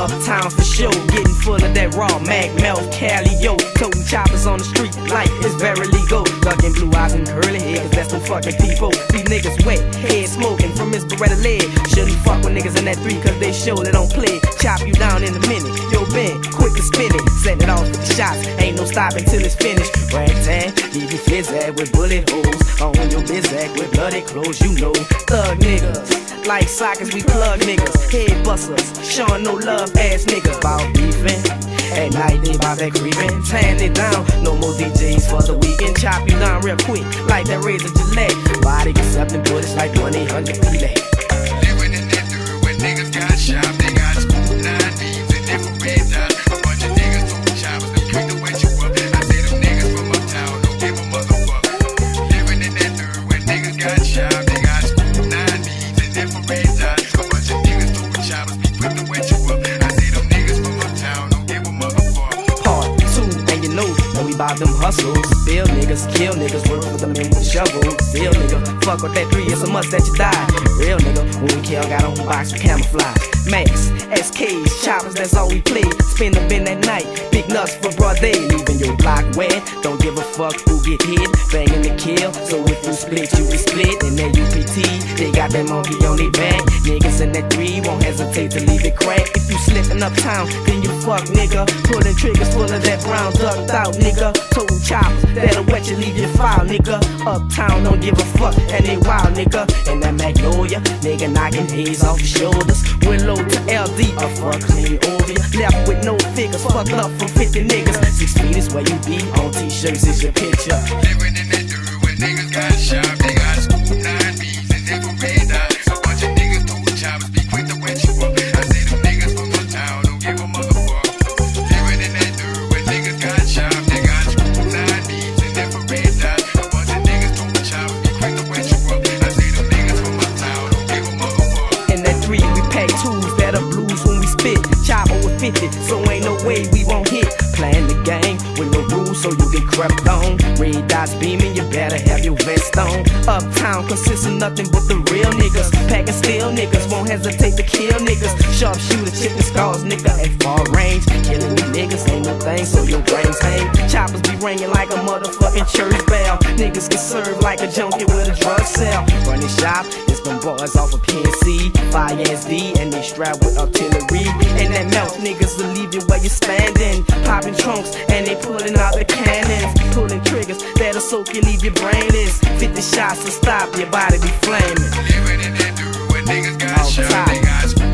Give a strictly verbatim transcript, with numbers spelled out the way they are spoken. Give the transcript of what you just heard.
Uptown for sure, getting full of that raw Mac Melph Calio. Totin choppers on the street like it's very legal. Thuggin blue eyes and curly hair, cause that's them fucking people. These niggas wet, head smoking from his beretta lead. Shouldn't fuck with niggas in that three, cause they surely don't play. Chop you down in a minute, yo Ben, quick to spin it. Setting it off with the shots, ain't no stopping till it's finished. Ragtag, leave you fizad with bullet holes. On your bizac with bloody clothes, you know. Thug niggas, like sockets we plug niggas. Head busters, showing no love ass niggas. About beefing, at night they bout that creeping. Tearing it down, no more D Js for the weekend. Chop you down real quick, like that razor Gillette. Body accepting bullets like one eight hundred Pelé. Living in that dirt where niggas got shot, they got school nine beams and different red dots. A bunch of niggas toting choppers and quick to wet you up. I say them niggas from Uptown don't give a motherfucker. Living in that dirt where niggas got shot, they got school nine beams and different red dots. A bunch of niggas toting choppers be quick to wet you up. I say them niggas from Uptown don't give a motherfucker. Part two, and you know that we bout them hustles. Bill niggas, kill niggas, work with them in with shovels. Bill nigga, fuck with that three, it's a must that you die. Real nigga, when we kill, got on box with camouflage. Max, S Ks, choppers, that's all we play. Spin up in that night, big nuts for broad day. Leaving your block wet, don't give a fuck who get hit. Banging the kill, so if you split, you get split. And that U P T, they got that monkey on their back. Niggas in that three, won't hesitate to leave it crack. If you slipping uptown, then you fuck nigga. Pulling triggers full of that brown ducked out nigga. Toting choppers, that'll wet you, leave your file nigga. Uptown, don't give a fuck, and they wild nigga. And that Magnolia, nigga knocking heads off your shoulders. Willow to L D, a fuck clean over you. Left with no figures, fucked up from fifty niggas. Six feet is where you be, on t-shirts is your picture. Living in that dirt where niggas got shot, they got school nine beams and different red dots. A bunch of niggas toting choppers be quick to wet you up. I say them niggas from Uptown don't give a motherfucker. Living in that dirt where niggas got shot, they got school nine beams and different red dots. A bunch of niggas toting choppers be quick to wet you up. I say them niggas from Uptown don't give a motherfucker. In that three, we pack twos, better blues when we spit. Chopper with fifty, so ain't no way we won't hit. Playing the game with no rules, so you get crept on. Red dots beaming, you better have your vest on. Uptown consists of nothing but the real niggas. Packing steel niggas, won't hesitate to kill niggas. Sharpshooter, chipping scars, nigga at far range. Killing these niggas ain't no thing, so your brains hang. Choppers be ringing like a motherfucking church bell. Niggas get served like a junkie with a drug sale. Running shop, it's them boys off of P N C, Fire S D, and they strapped with artillery. And that Melph niggas will leave you where you standing. Popping trunks, and they pulling out the cannons. Pulling triggers, that'll soak you, leave your brainless. fifty shots to stop your body be flaming. Living in that dirt where niggas got shot, they got school